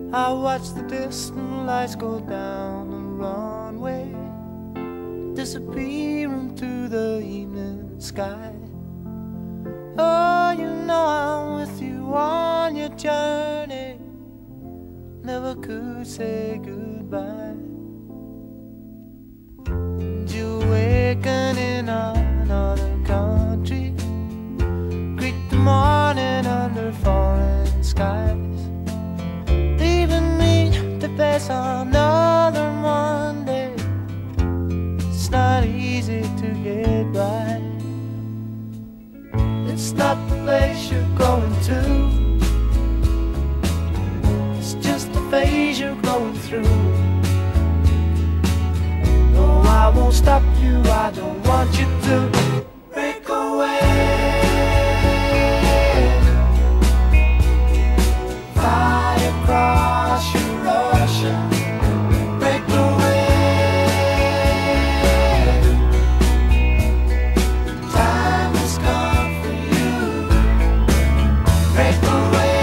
I watch the distant lights go down the runway, disappear into the evening sky. Oh, you know I'm with you on your journey, never could say goodbye. And you awaken in another country, greet the morning under foreign skies, leaving me to face another Monday. It's not easy to get by. It's not the place you're going to, it's just the phase you're going through. No, I won't stop you, I don't want you to break away. Fly across your ocean, break away. Time has come for you, break away.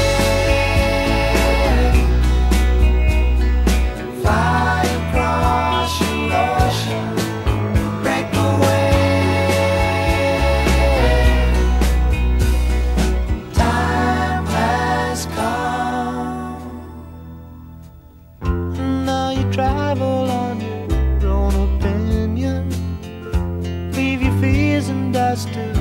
Fly across your ocean, break away. Time has come. Now you travel on your own opinion, leave your fears and doubts to